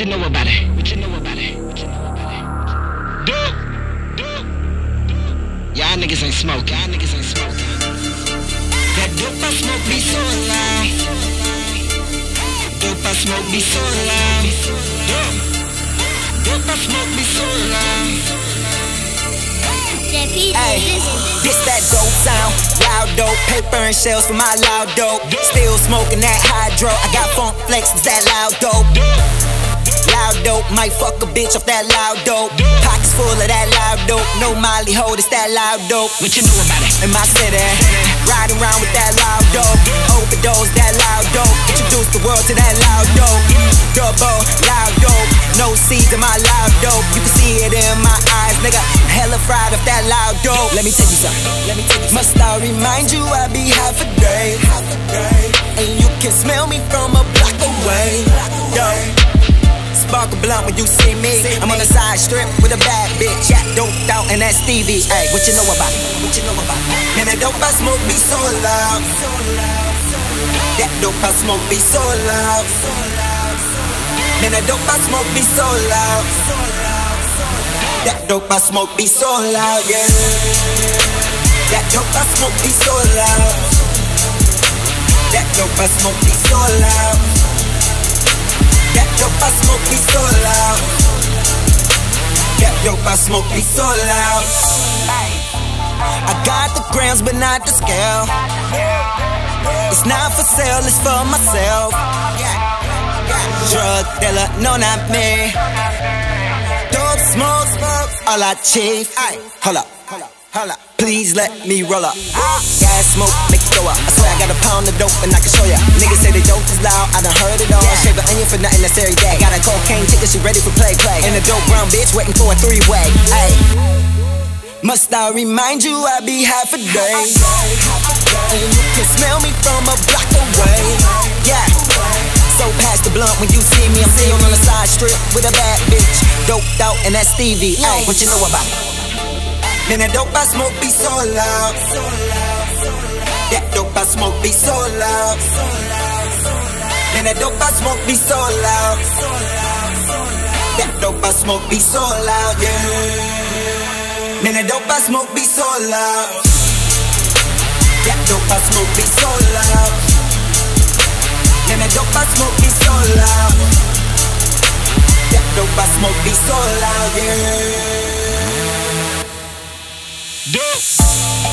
you know about it? What you know about it? What you know about it? Dope. Y'all niggas ain't smoke. Y'all niggas ain't smoke. That dope I smoke be so loud. Dope I smoke be so loud. Dope I smoke be so loud. Ay, this that dope sound, loud dope, paper and shells for my loud dope. Still smoking that hydro, I got funk flex, it's that loud dope. Loud dope, might fuck a bitch off that loud dope. Pockets full of that loud dope, no molly hold, it's that loud dope. What you know about it? In my city, riding around with that loud dope. Overdose, that loud dope. Introduce the world to that loud dope. Dubo, loud dope. No seeds in my loud dope. You can see it in my eyes, nigga. Hella fried off that loud dope. Let me tell you something. Must I remind you I be half a day, and you can smell me from a block away. Yo. Spark a blunt when you see me. I'm on the side strip with a bad bitch. Yeah, doped out and that's Stevie. Ay, what you know about it? What you know about it? Man, that dope I smoke be so loud. That dope I smoke be so loud. Man, that dope I smoke be so loud. That dope I smoke be so loud, yeah. That dope I smoke be so loud. That dope I smoke be so loud. That dope I smoke be so loud. That dope I smoke be so loud. I got the grams but not the scale. It's not for sale, it's for myself. Drug dealer, no not me. Dope smoke, all I chief. Hold up. Please let me roll up. Gas smoke, make it go up. I swear I got a pound of dope and I can show ya. Niggas say the dope is loud, I done heard it all. Shave an onion for nothing, that's every day. Got a cocaine ticket, she ready for play. And a dope brown bitch waiting for a three-way. Ay. Must I remind you I be half a day, and you can smell me from a block away. Yeah. So pass the blunt when you see me. I'm sitting on the side strip with a bad bitch, doped out and that's Stevie. Ay, what you know about it? Man, that dope I smoke be so loud. That dope I smoke be so loud. Man, that dope I smoke be so loud. That dope I smoke be so loud, yeah. Man, that dope I smoke be so loud. That dope I smoke be so loud. Man, that dope I smoke be so loud. That dope I smoke be so loud, yeah. Dope.